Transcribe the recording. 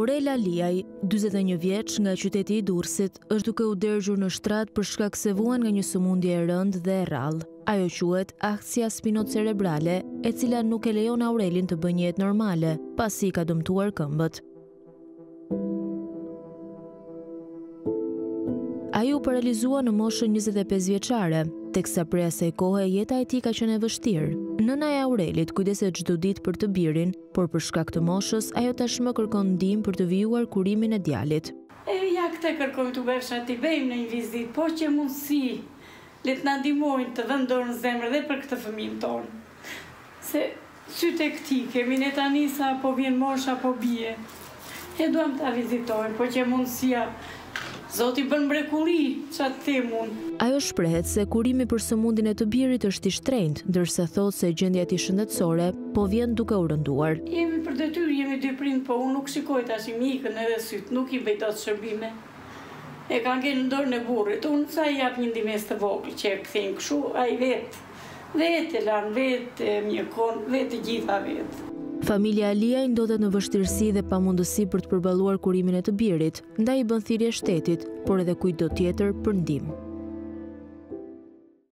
Aurela Liaj, 41 vjeç nga qyteti i Durrësit, është duke u dërgjur në shtrat për shkak se vuan nga një sëmundje e rëndë dhe e rrallë. Ajo quhet aksia spinocerebrale, e cila nuk e lejon Aurelin të bëjë një jetë normale, pasi ka dëmtuar këmbët. Ai u paralizua në moshën 25 vjeçare, teksa prej asaj kohe jeta e tij ka qenë e vështirë. Nëna e Aurelit kujdeset çdo ditë për të birin, por për shkak të moshës ajo tashmë kërkon ndihmë për të vijuar kurimin e djalit. Ja këtë kërkojmë të bëfsha t'i bëjmë në një vizitë, po që mundësi le të na ndihmojnë të vënë dorë në zemër dhe për këtë fëmijën tonë. Se sytë e këtij kemi ne tani sa po vjen mosha apo bie. E duam ta vizitojmë, po që mundësia Zoti bën mrekulli, çfarë të them unë. Ajo shprehet se kurimi për sëmundjen e të birit është i shtrenjtë, ndërsa thotë se gjendja e tij shëndetësore po vjen duke u rënduar. Jemi për detyrë, jemi dy prind, po unë nuk shikoj tash mikën edhe syt, nuk i bëj dot shërbime. E ka ngel në dorën e burrit. Unë sa i jap një ndihmës të vogël që e kthejnë kështu, ai vetë lan, vetë mjekon, vetë gjitha vetë. Familja e Liaj ndodhet në vështirësi dhe pamundësi për të përballuar kurimin e të birit, ndaj i bën thirrje shtetit, por edhe kujtdo tjetër për ndihmë.